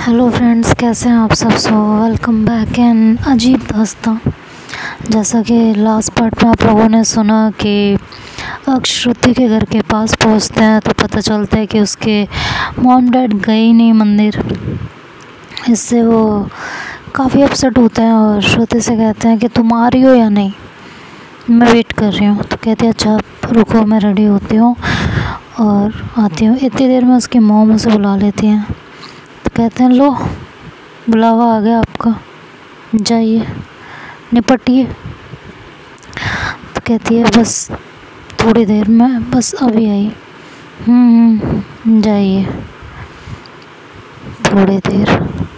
Hello friends, कैसे हैं आप सब। वेलकम बैक एन अजीब दास्तां। जैसा कि लास्ट पार्ट में आप लोगों ने सुना कि अक्ष श्रुति के घर के पास पहुंचते हैं तो पता चलता है कि उसके मॉम डैड गए ही नहीं मंदिर। इससे वो काफ़ी अपसेट होते हैं और श्रुति से कहते हैं कि तुम आ रही हो या नहीं, मैं वेट कर रही हूँ। तो कहती है अच्छा रुको, मैं रेडी होती हूँ और आती हूँ। इतनी देर में उसकी मॉम उसे बुला लेती हैं। तो कहते हैं लो बुलावा आ गया आपका, जाइए निपटिए। तो कहती है बस थोड़ी देर में, बस अभी आई। जाइए थोड़ी देर।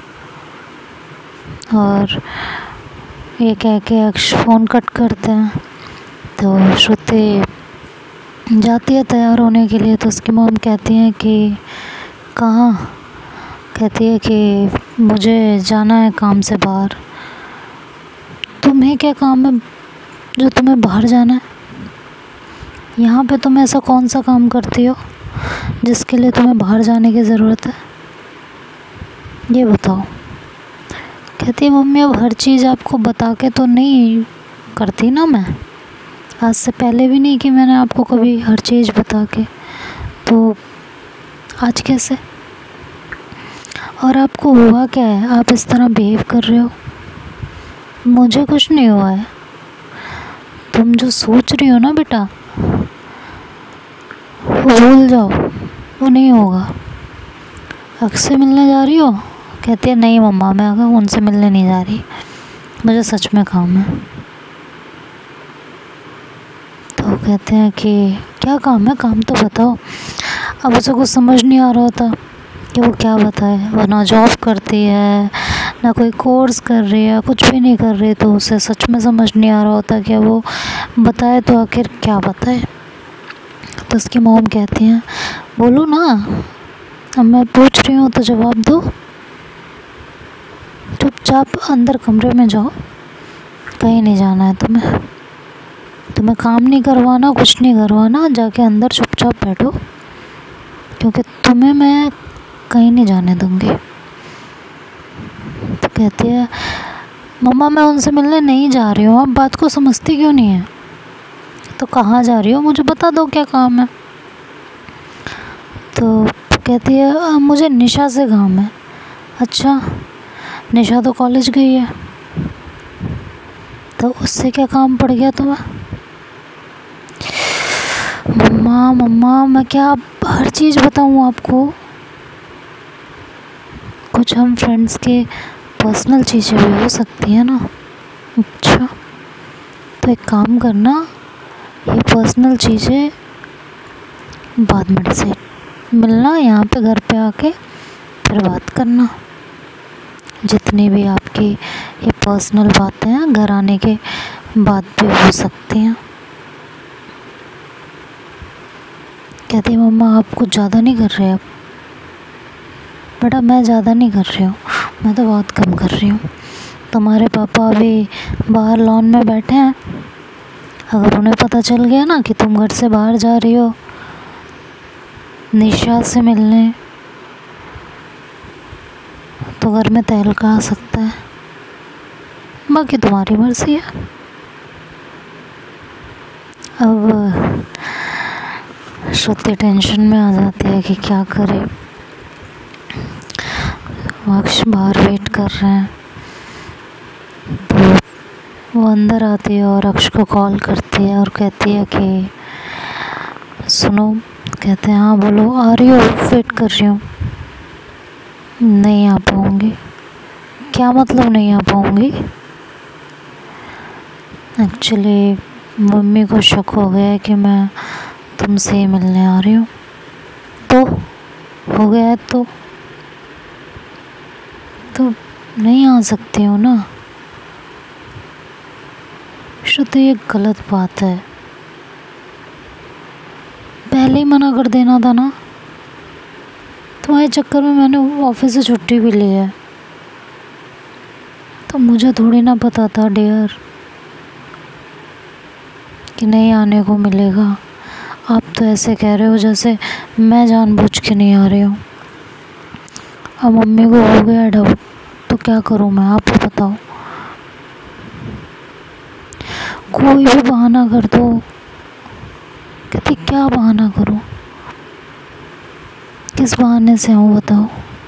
और ये कह के अक्ष फ़ोन कट करते हैं। तो श्रुति जाती है तैयार होने के लिए। तो उसकी मॉम कहती हैं कि कहाँ। कहती है कि मुझे जाना है काम से बाहर। तुम्हें क्या काम है जो तुम्हें बाहर जाना है? यहाँ पे तुम ऐसा कौन सा काम करती हो जिसके लिए तुम्हें बाहर जाने की ज़रूरत है, ये बताओ। कहती है मम्मी अब हर चीज़ आपको बता के तो नहीं करती ना मैं। आज से पहले भी नहीं कि मैंने आपको कभी हर चीज़ बता के, तो आज कैसे? और आपको हुआ क्या है, आप इस तरह बिहेव कर रहे हो? मुझे कुछ नहीं हुआ है। तुम जो सोच रही हो ना बेटा, वो भूल जाओ, वो नहीं होगा। अक्ष से मिलने जा रही हो? कहती है नहीं मम्मा, मैं अगर उनसे मिलने नहीं जा रही, मुझे सच में काम है। तो कहते हैं कि क्या काम है, काम तो बताओ। अब उसे कुछ समझ नहीं आ रहा होता कि वो क्या बताए। वो ना जॉब करती है, ना कोई कोर्स कर रही है, कुछ भी नहीं कर रही। तो उसे सच में समझ नहीं आ रहा होता कि वो बताए तो आखिर क्या बताए। तो उसकी मॉम कहती हैं बोलो ना, अब मैं पूछ रही हूँ तो जवाब दो। चुपचाप अंदर कमरे में जाओ, कहीं नहीं जाना है तुम्हें काम नहीं करवाना, कुछ नहीं करवाना। जाके अंदर चुपचाप बैठो, क्योंकि तुम्हें मैं कहीं नहीं जाने दूँगी। तो कहती है मम्मा मैं उनसे मिलने नहीं जा रही हूँ, आप बात को समझती क्यों नहीं है? तो कहाँ जा रही हो, मुझे बता दो क्या काम है। तो कहती है मुझे निशा से काम है। अच्छा, निशा तो कॉलेज गई है, तो उससे क्या काम पड़ गया तुम्हें? मम्मा मैं क्या हर चीज़ बताऊँ आपको? कुछ हम फ्रेंड्स के पर्सनल चीज़ें भी हो सकती हैं ना। अच्छा, तो एक काम करना, ये पर्सनल चीज़ें बाद में डिसाइड, मिलना यहाँ पे घर पे आके फिर बात करना। जितनी भी आपकी ये पर्सनल बातें हैं घर आने के बाद भी हो सकती हैं। कहती है मम्मा आप कुछ ज़्यादा नहीं कर रहे अब? बेटा मैं ज़्यादा नहीं कर रही हूँ, मैं तो बहुत कम कर रही हूँ। तुम्हारे पापा अभी बाहर लॉन में बैठे हैं, अगर उन्हें पता चल गया ना कि तुम घर से बाहर जा रही हो निशा से मिलने, तो घर में तहलका आ सकता है। बाकी तुम्हारी मर्ज़ी है। अब श्रुति टेंशन में आ जाती है कि क्या करे। अक्ष बाहर वेट कर रहे हैं। तो वो अंदर आती है और अक्ष को कॉल करती है और कहती है कि सुनो। कहते हैं हाँ बोलो, आ रही हो? वेट कर रही हूँ। नहीं आ पाऊँगी। क्या मतलब नहीं आ पाऊँगी? एक्चुअली मम्मी को शक हो गया है कि मैं तुमसे ही मिलने आ रही हूँ। तो हो गया है तो नहीं आ सकती हूँ ना। श्रुति ये गलत बात है, पहले ही मना कर देना था ना। तुम्हारे चक्कर में मैंने ऑफिस से छुट्टी भी ली है, तो मुझे थोड़ी ना पता था डियर कि नहीं आने को मिलेगा। आप तो ऐसे कह रहे हो जैसे मैं जानबूझ के नहीं आ रही हूँ। अब मम्मी को हो गया डाउट, तो क्या करूँ मैं, आप ही बताओ। कोई भी बहाना कर दो। कहती क्या बहाना करूँ, किस बहाने से आऊँ बताओ,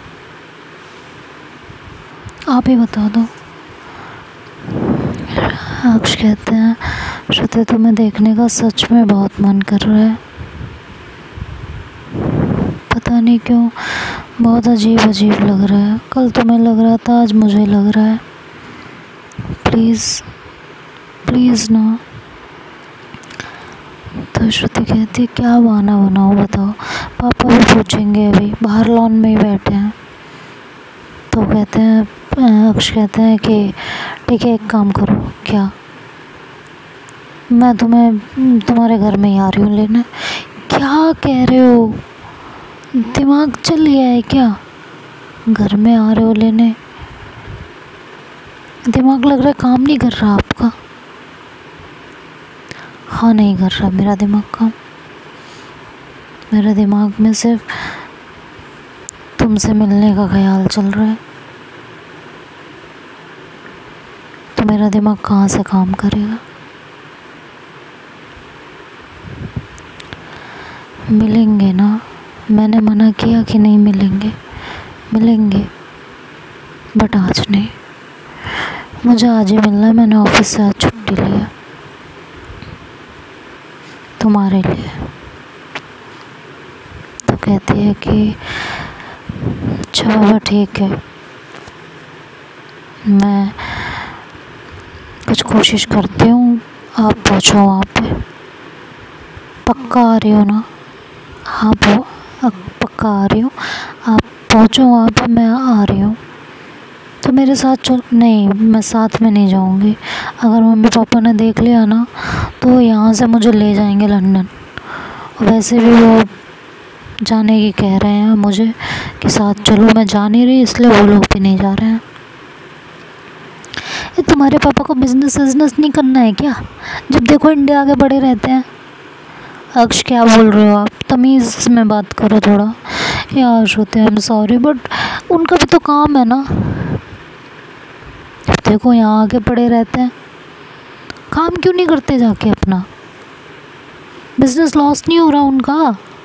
आप ही बता दो। अक्ष कहते हैं श्रुति तुम्हें देखने का सच में बहुत मन कर रहा है, पता नहीं क्यों बहुत अजीब अजीब लग रहा है। कल तुम्हें लग रहा था, आज मुझे लग रहा है। प्लीज़ प्लीज़ ना। तो श्रुति कहती है क्या बहाना बनाओ बताओ, पापा भी पूछेंगे, अभी बाहर लॉन में ही बैठे हैं। तो कहते हैं अक्ष कहते हैं कि ठीक है एक काम करो। क्या, मैं तुम्हें तुम्हारे घर में ही आ रही हूँ लेने। क्या कह रहे हो, दिमाग चल गया है क्या, घर में आ रहे हो लेने, दिमाग लग रहा है काम नहीं कर रहा आपका। हाँ नहीं कर रहा मेरा दिमाग काम, मेरे दिमाग में सिर्फ तुमसे मिलने का ख्याल चल रहा है, तो मेरा दिमाग कहाँ से काम करेगा। मिलेंगे ना, मैंने मना किया कि नहीं मिलेंगे, मिलेंगे बट आज नहीं, मुझे आज ही मिलना है। मैंने ऑफिस से आज छुट्टी लिया तुम्हारे लिए। तो कहती है कि अच्छा बाबा ठीक है, मैं कुछ कोशिश करती हूँ, आप पहुँचो वहाँ पे, पक्का आ रही हो ना। हाँ पक्का आ रही हूँ, आप पहुँचो वहाँ पे, मैं आ रही हूँ। तो मेरे साथ चल, नहीं मैं साथ में नहीं जाऊँगी, अगर मम्मी पापा ने देख लिया ना तो यहाँ से मुझे ले जाएंगे लंदन। वैसे भी वो जाने की कह रहे हैं मुझे कि साथ चलो, मैं जा नहीं रही इसलिए वो लोग भी नहीं जा रहे हैं। ये तुम्हारे पापा को बिजनेस नहीं करना है क्या, जब देखो इंडिया आगे बढ़े रहते हैं। अक्ष क्या बोल रहे हो आप, तमीज़ में बात करो थोड़ा। यार Shruti I am sorry but उनका भी तो काम है ना, देखो यहाँ आगे पड़े रहते हैं, काम क्यों नहीं करते जाके अपना, बिजनेस लॉस नहीं हो रहा उनका,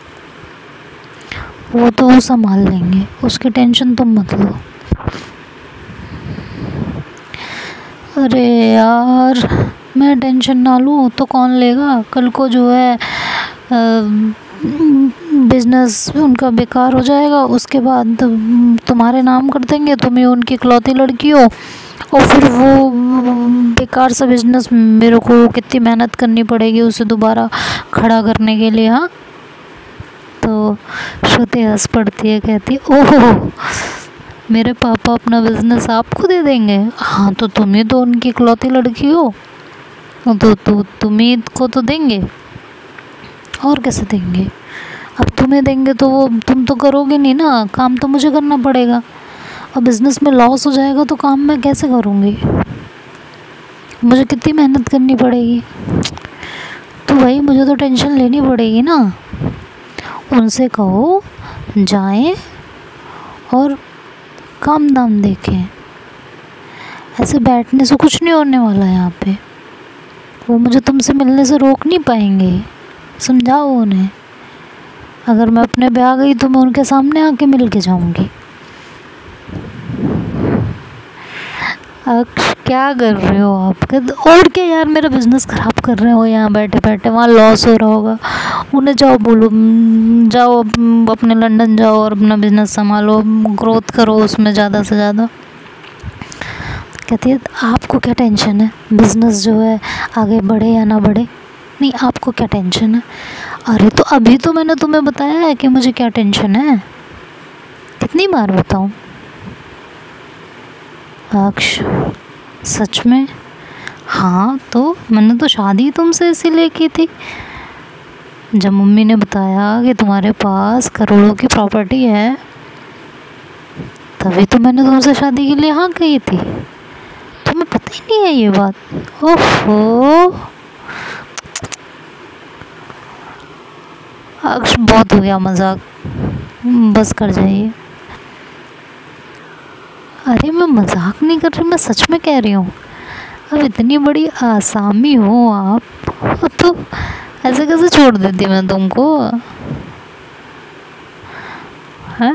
वो तो संभाल लेंगे, उसकी टेंशन तुम मत लो। अरे यार मैं टेंशन ना लूँ तो कौन लेगा, कल को जो है बिजनेस उनका बेकार हो जाएगा, उसके बाद तुम्हारे नाम कर देंगे, तुम ही उनकी इकलौती लड़की हो, और फिर वो बेकार सा बिजनेस मेरे को कितनी मेहनत करनी पड़ेगी उसे दोबारा खड़ा करने के लिए। हाँ तो श्रुति हंस पड़ती है, कहती ओह मेरे पापा अपना बिजनेस आपको दे देंगे। हाँ तो तुम ही तो उनकी इकलौती लड़की हो, तो तुम ही को तो देंगे, और कैसे देंगे। अब तुम्हें देंगे तो वो तुम तो करोगे नहीं ना, काम तो मुझे करना पड़ेगा, और बिज़नेस में लॉस हो जाएगा तो काम मैं कैसे करूँगी, मुझे कितनी मेहनत करनी पड़ेगी। तो भाई मुझे तो टेंशन लेनी पड़ेगी ना, उनसे कहो जाएं और काम दाम देखें, ऐसे बैठने से कुछ नहीं होने वाला यहाँ पे, वो मुझे तुमसे मिलने से रोक नहीं पाएंगे, समझाओ उन्हें। अगर मैं अपने पे आ गई तो मैं उनके सामने आके मिल के जाऊँगी। क्या कर रहे हो आप, और क्या यार मेरा बिजनेस ख़राब कर रहे हो यहाँ बैठे बैठे, वहाँ लॉस हो रहा होगा, उन्हें जाओ बोलो, जाओ अपने लंदन जाओ और अपना बिजनेस संभालो, ग्रोथ करो उसमें ज़्यादा से ज़्यादा। कहती है आपको क्या टेंशन है, बिज़नेस जो है आगे बढ़े या ना बढ़े, नहीं आपको क्या टेंशन है। अरे तो अभी तो मैंने तुम्हें बताया है कि मुझे क्या टेंशन है, कितनी बार बताऊँ। अक्ष सच में, हाँ तो मैंने तो शादी तुमसे इसीलिए की थी, जब मम्मी ने बताया कि तुम्हारे पास करोड़ों की प्रॉपर्टी है, तभी तो मैंने तुमसे शादी के लिए हाँ कही थी। तुम्हें पता ही नहीं है ये बात, ओहो। अक्ष बहुत हो गया मजाक, बस कर जाइए। अरे मैं मजाक नहीं कर रही, मैं सच में कह रही हूँ। अब इतनी बड़ी आसामी हो आप, तो ऐसे कैसे छोड़ देती मैं तुमको, हैं?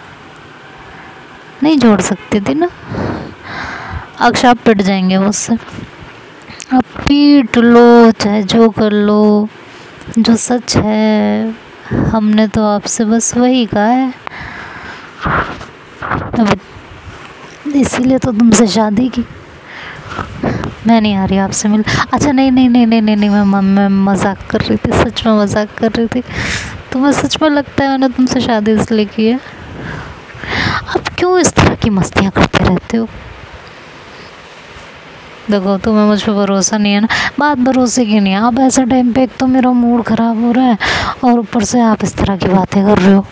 नहीं छोड़ सकती थी ना। अक्ष आप पिट जाएंगे मुझसे, आप पीट लो चाहे जो कर लो, जो सच है हमने तो आपसे बस वही कहा है। अब इसीलिए तो तुमसे शादी की। मैं नहीं आ रही आपसे मिल। अच्छा नहीं नहीं नहीं नहीं नहीं, नहीं मैं मजाक कर रही थी, सच में मजाक कर रही थी। तुम्हें सच में लगता है मैंने तुमसे शादी इसलिए की है? अब क्यों इस तरह की मस्तियाँ करते रहते हो? देखो तुम्हें मुझ पर भरोसा नहीं है ना, बात भरोसे की नहीं है। आप ऐसे टाइम पे एक तो मेरा मूड ख़राब हो रहा है और ऊपर से आप इस तरह की बातें कर रहे हो।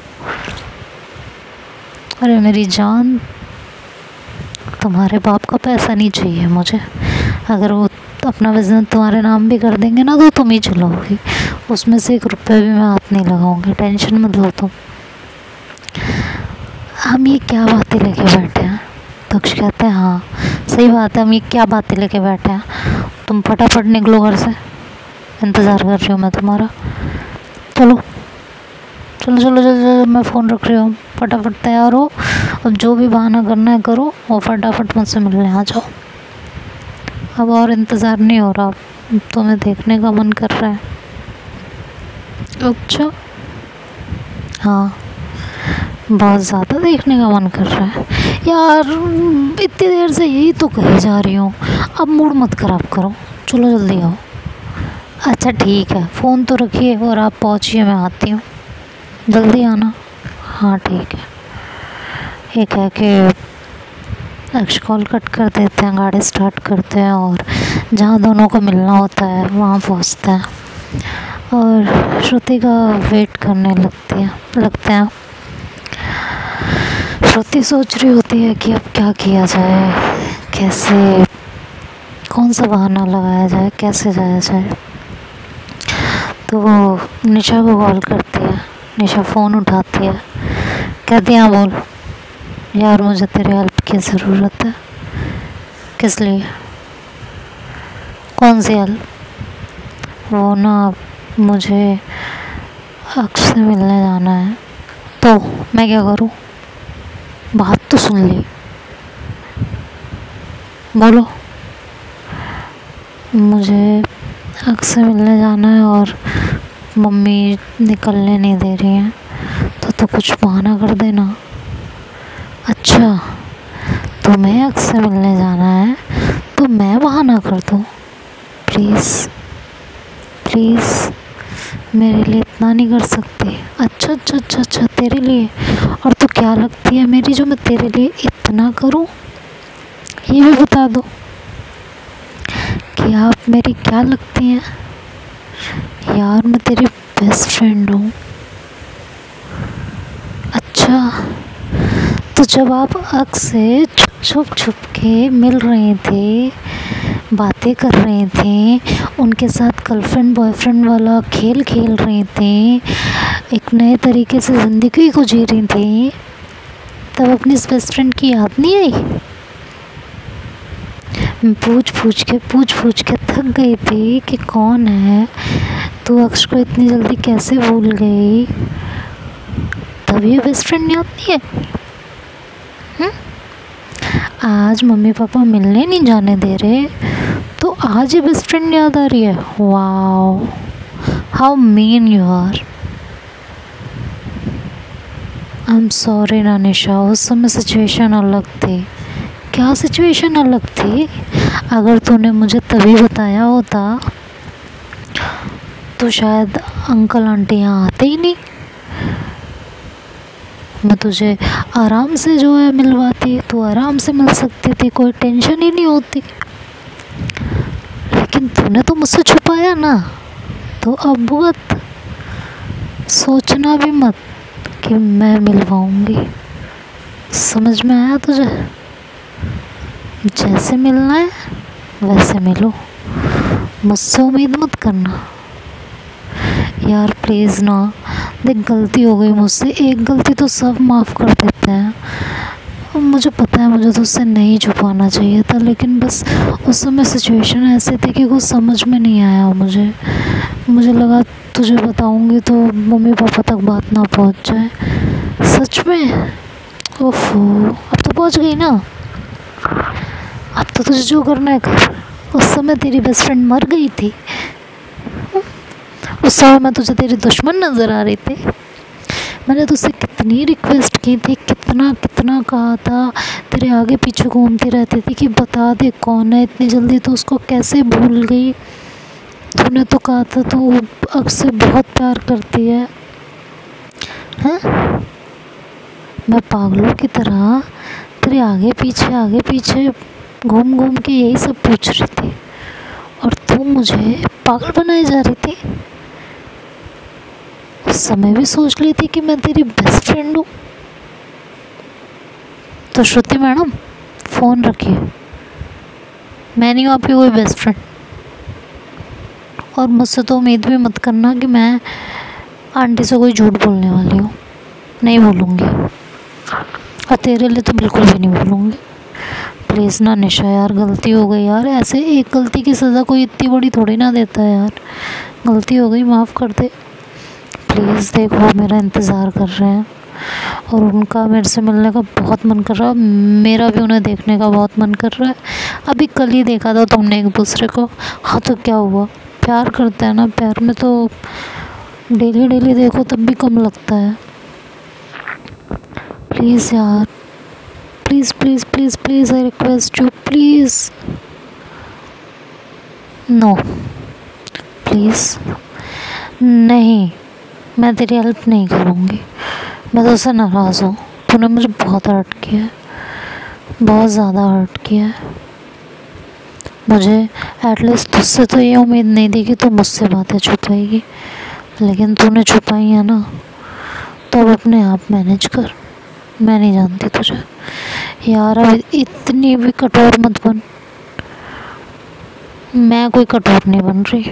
अरे मेरी जान, तुम्हारे बाप का पैसा नहीं चाहिए मुझे। अगर वो अपना बिजनेस तुम्हारे नाम भी कर देंगे ना तो तुम ही चलाओगी, उसमें से 1 रुपये भी मैं हाथ नहीं लगाऊंगी, टेंशन मत लो तुम। हम ये क्या बातें लेके बैठे हैं? दक्ष कहते हैं हाँ सही बात है, हम ये क्या बातें लेके बैठे हैं। तुम फटाफट निकलो घर से, इंतज़ार कर रही हूँ मैं तुम्हारा। चलो चलो चलो चलो चलो, मैं फ़ोन रख रही हूँ, फटाफट तैयार हो। अब जो भी बहाना करना है करो और फटाफट मुझसे मिलने आ जाओ। अब और इंतज़ार नहीं हो रहा, तुम्हें देखने का मन कर रहा है? अच्छा हाँ, बहुत ज़्यादा देखने का मन कर रहा है यार। इतनी देर से यही तो कही जा रही हूँ, अब मूड मत ख़राब करो, चलो जल्दी आओ। अच्छा ठीक है, फ़ोन तो रखिए और आप पहुँचिए, मैं आती हूँ, जल्दी आना। हाँ ठीक है। ये कह के अक्ष कॉल कट कर देते हैं, गाड़ी स्टार्ट करते हैं और जहाँ दोनों को मिलना होता है वहाँ पहुँचते हैं और श्रुति का वेट करने लगते हैं। श्रुति सोच रही होती है कि अब क्या किया जाए, कैसे, कौन सा बहाना लगाया जाए, कैसे जाया जाए। तो वो निशा को कॉल करती है, निशा फ़ोन उठाती है, कहती है बोल यार मुझे तेरे हेल्प की ज़रूरत है। किस लिए? कौन सी हेल्प? वो ना मुझे अक्ष से मिलने जाना है। तो मैं क्या करूँ? बात तो सुन ली, बोलो। मुझे अक्ष से मिलने जाना है और मम्मी निकलने नहीं दे रही हैं, तो कुछ बहाना कर देना। अच्छा तुम्हें अक्ष से मिलने जाना है तो मैं बहाना कर दूँ? प्लीज़ प्लीज़, मेरे लिए इतना नहीं कर सकती? अच्छा अच्छा अच्छा अच्छा, तेरे लिए? और तो क्या लगती है मेरी जो मैं तेरे लिए इतना करूं? ये भी बता दो कि आप मेरी क्या लगती हैं? यार मैं तेरी बेस्ट फ्रेंड हूँ। अच्छा तो जब आप अक्ष से छुप के मिल रहे थे, बातें कर रहे थे, उनके साथ गर्लफ्रेंड बॉयफ्रेंड वाला खेल खेल रहे थे, एक नए तरीके से ज़िंदगी को जी रही थी, तब अपनी इस बेस्ट फ्रेंड की याद नहीं आई? मैं पूछ पूछ के थक गई थी कि कौन है तू, अक्ष को इतनी जल्दी कैसे भूल गई? तब ये बेस्ट फ्रेंड याद नहीं है? आज मम्मी पापा मिलने नहीं जाने दे रहे तो आज ये बेस्ट फ्रेंड याद आ रही है? Wow, how mean you are. I am sorry ना निशा, उस समय सिचुएशन अलग थी। क्या सिचुएशन अलग थी? अगर तूने मुझे तभी बताया होता तो शायद अंकल आंटी यहाँ आते ही नहीं, मैं तुझे आराम से जो है मिलवाती, तू आराम से मिल सकती थी, कोई टेंशन ही नहीं होती। लेकिन तूने तो मुझसे छुपाया ना, तो अब भुगत। सोचना भी मत कि मैं मिलवाऊंगी। समझ में आया तुझे? जैसे मिलना है वैसे मिलो, मुझसे उम्मीद मत करना। यार प्लीज़ ना, देख गलती हो गई मुझसे, एक गलती तो सब माफ़ कर देते हैं, मुझे पता है मुझे तो उससे नहीं छुपाना चाहिए था, लेकिन बस उस समय सिचुएशन ऐसी थी कि कुछ समझ में नहीं आया मुझे लगा तुझे बताऊंगी तो मम्मी पापा तक बात ना पहुंच जाए। सच में? ओफो, अब तो पहुंच गई ना। अब तो तुझे जो करना है कर। उस समय तेरी बेस्ट फ्रेंड मर गई थी। उस समय मैं तुझे तेरी दुश्मन नज़र आ रही थी। मैंने तुझसे कितनी रिक्वेस्ट की थी, कितना कितना कहा था, तेरे आगे पीछे घूमती रहती थी कि बता दे कौन है। इतनी जल्दी तो उसको कैसे भूल गई। तूने तो कहा था तू अक्स से बहुत प्यार करती है। हैं? मैं पागलों की तरह तेरे आगे पीछे घूम घूम के यही सब पूछ रही थी, और तू मुझे पागल बनाए जा रही थी। उस समय भी सोच ली थी कि मैं तेरी बेस्ट फ्रेंड हूँ। तो श्रुति मैडम, फ़ोन रखिए। मैं नहीं हूँ आपकी कोई बेस्ट फ्रेंड, और मुझसे तो उम्मीद भी मत करना कि मैं आंटी से कोई झूठ बोलने वाली हूँ। नहीं बोलूँगी, और तेरे लिए तो बिल्कुल भी नहीं बोलूँगी। प्लीज़ ना निशा यार, गलती हो गई यार। ऐसे एक गलती की सज़ा कोई इतनी बड़ी थोड़ी ना देता है यार। गलती हो गई, माफ़ कर दे प्लीज़। देखो मेरा इंतज़ार कर रहे हैं, और उनका मेरे से मिलने का बहुत मन कर रहा है। मेरा भी उन्हें देखने का बहुत मन कर रहा है। अभी कल ही देखा था तुमने एक दूसरे को। हाँ तो क्या हुआ, प्यार करते हैं ना, प्यार में तो डेली डेली देखो तब भी कम लगता है। प्लीज़ यार, please please please please, I request you please. No please नहीं, मैं तेरी हेल्प नहीं करूँगी। मैं तो उससे नाराज़ हूँ। तूने मुझे बहुत हर्ट किया है, बहुत ज़्यादा हर्ट किया है। मुझे एटलीस्ट तुझसे तो ये उम्मीद नहीं थी कि तू मुझसे बातें छुपाएगी, लेकिन तूने छुपाई है ना, तो अब अपने आप मैनेज कर। मैं नहीं जानती तुझे यार, अब इतनी भी कठोर मत बन। मैं कोई कठोर नहीं बन रही।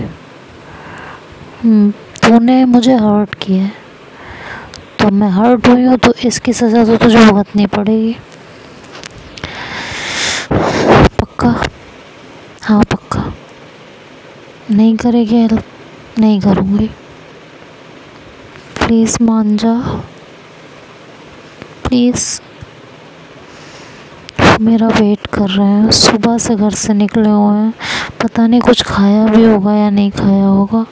तूने मुझे हर्ट किया है, तो मैं हर्ट हुई हूँ, तो इसकी सज़ा तो तुझे भुगतनी पड़ेगी। पक्का? हाँ पक्का। नहीं करेगी हेल्प? नहीं करूँगी। प्लीज़ मान जा, प्लीज़। मेरा वेट कर रहे हैं, सुबह से घर से निकले हुए हैं। पता नहीं कुछ खाया भी होगा या नहीं खाया होगा।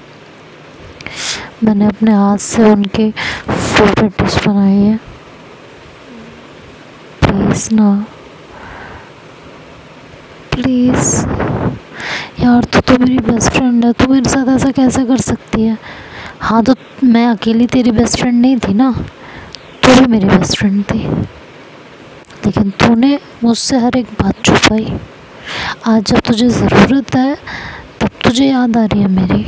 मैंने अपने हाथ से उनकी फेवरेट डिश बनाई है। प्लीज़ ना, प्लीज़ यार। तू मेरी बेस्ट फ्रेंड है, तू मेरे साथ ऐसा कैसे कर सकती है? हाँ तो मैं अकेली तेरी बेस्ट फ्रेंड नहीं थी ना, तू भी मेरी बेस्ट फ्रेंड थी। लेकिन तूने मुझसे हर एक बात छुपाई। आज जब तुझे ज़रूरत है तब तुझे याद आ रही है मेरी।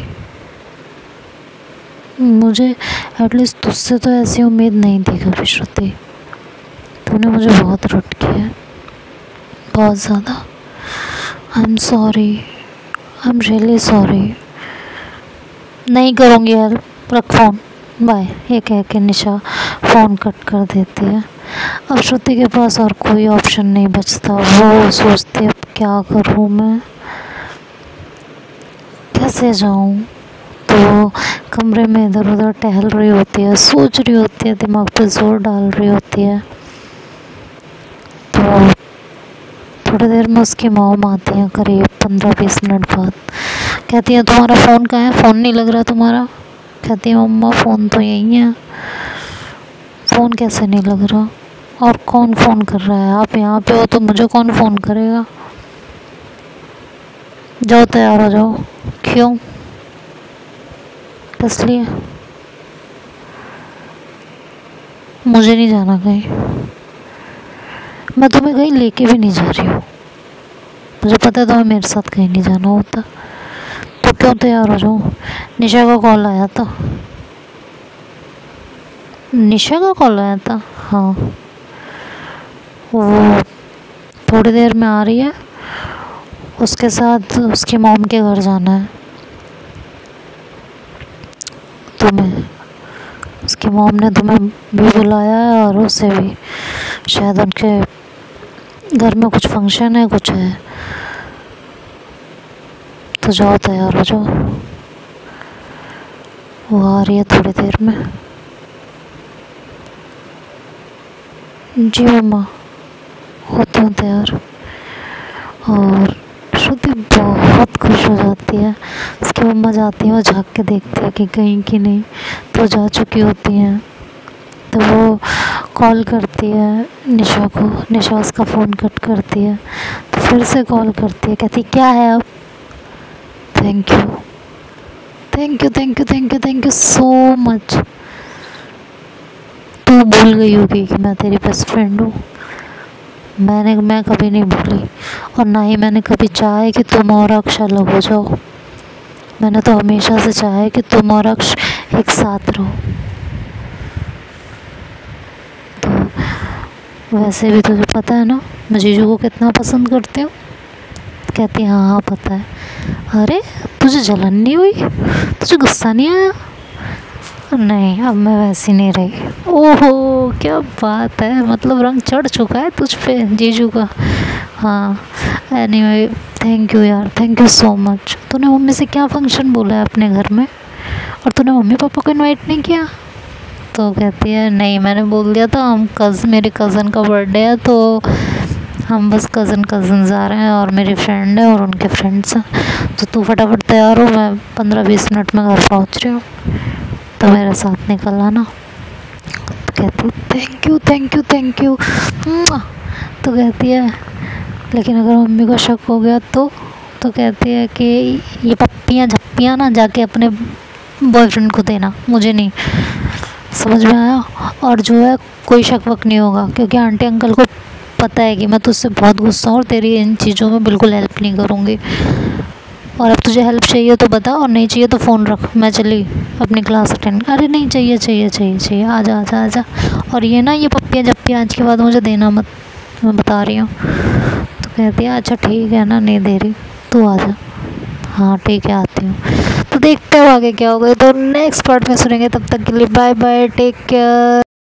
मुझे एटलीस्ट तुझसे तो ऐसी उम्मीद नहीं थी कभी श्रुति। तूने मुझे बहुत हर्ट किया है, बहुत ज़्यादा। I am sorry, I am really sorry. नहीं करूँगी यार, रख फ़ोन, बाय। ये कह के निशा फ़ोन कट कर देती है। अब श्रुति के पास और कोई ऑप्शन नहीं बचता। वो सोचती है अब क्या करूँ मैं, कैसे जाऊँ। तो कमरे में इधर उधर टहल रही होती है, सोच रही होती है, दिमाग पे जोर डाल रही होती है। तो थोड़ी देर में उसकी मॉम आती है, करीब 15-20 मिनट बाद। कहती है तुम्हारा फ़ोन कहाँ है, फ़ोन नहीं लग रहा तुम्हारा। कहती है मम्मा फ़ोन तो यहीं है। फ़ोन कैसे नहीं लग रहा, और कौन फ़ोन कर रहा है? आप यहाँ पे हो तो मुझे कौन फ़ोन करेगा। जाओ तैयार हो जाओ। क्यों, किस लिए? मुझे नहीं जाना कहीं, मैं तुम्हें कहीं लेके भी नहीं जा रही हूँ। मुझे पता है तुम्हें मेरे साथ कहीं नहीं जाना होता, तो क्यों तैयार हो जाऊँ। निशा का कॉल आया था। निशा का कॉल आया था? हाँ, वो थोड़ी देर में आ रही है, उसके साथ उसकी मॉम के घर जाना है। तुम्हें उसकी मॉम ने तुम्हें भी बुलाया है और उसे भी। शायद उनके घर में कुछ फंक्शन है, कुछ है। तो जाओ, तैयार हो जाओ, वो आ रही है थोड़ी देर में। जी मम्मा, होती हूँ तैयार। और श्रुति बहुत खुश हो जाती है। उसकी मम्मा जाती है और झाँक के देखती है कि कहीं की नहीं, तो जा चुकी होती हैं। तो वो कॉल करती है निशा को, निशा उसका फ़ोन कट करती है, तो फिर से कॉल करती है, कहती क्या है अब। Thank you thank you thank you thank you thank you so much. तू भूल गई होगी कि मैं तेरी बेस्ट फ्रेंड हूँ। मैं कभी नहीं भूली, और ना ही मैंने कभी चाहा है कि तुम और अक्ष अलग हो जाओ। मैंने तो हमेशा से चाहा है कि तुम और अक्ष एक साथ रहो। तो वैसे भी तुझे पता है ना मैं जीजू को कितना पसंद करती हूँ। कहती हाँ हाँ पता है। अरे तुझे जलन नहीं हुई, तुझे गुस्सा नहीं आया? नहीं, अब मैं वैसी नहीं रही। ओहो क्या बात है, मतलब रंग चढ़ चुका है तुझ पे जीजू का। हाँ एनीवे, थैंक यू यार, थैंक यू सो मच। तूने मम्मी से क्या फंक्शन बोला है अपने घर में, और तूने मम्मी पापा को इनवाइट नहीं किया? तो कहती है नहीं, मैंने बोल दिया था हम मेरे कज़न का बर्थडे है, तो हम बस कज़न आ रहे हैं, और मेरी फ्रेंड है और उनके फ्रेंड्स हैं। तो तू फटाफट तैयार हो, मैं 15-20 मिनट में घर पहुंच रही हूँ, तो मेरे साथ निकल आना। तो कहती thank you thank you thank you. तो कहती है लेकिन अगर मम्मी को शक हो गया तो कहती है कि ये पप्पियाँ झप्पियाँ ना जाके अपने बॉयफ्रेंड को देना, मुझे नहीं। समझ में आया? और जो है कोई शक वक नहीं होगा, क्योंकि आंटी अंकल को पता है कि मैं तुझसे बहुत गुस्सा हूँ और तेरी इन चीज़ों में बिल्कुल हेल्प नहीं करूँगी। और अब तुझे हेल्प चाहिए तो बता, और नहीं चाहिए तो फ़ोन रख, मैं चली अपनी क्लास अटेंड। अरे नहीं चाहिए चाहिए चाहिए चाहिए, आजा आजा आजा। और ये ना ये पप्पियाँ जप्पियाँ आज के बाद मुझे देना मत, मैं बता रही हूँ। तो कहती है अच्छा ठीक है ना, नहीं दे रही, तू आजा। हाँ ठीक है आती हूँ। तो देखते हो आगे क्या होगा, तो नेक्स्ट पार्ट में सुनेंगे। तब तक के लिए बाय बाय, टेक केयर।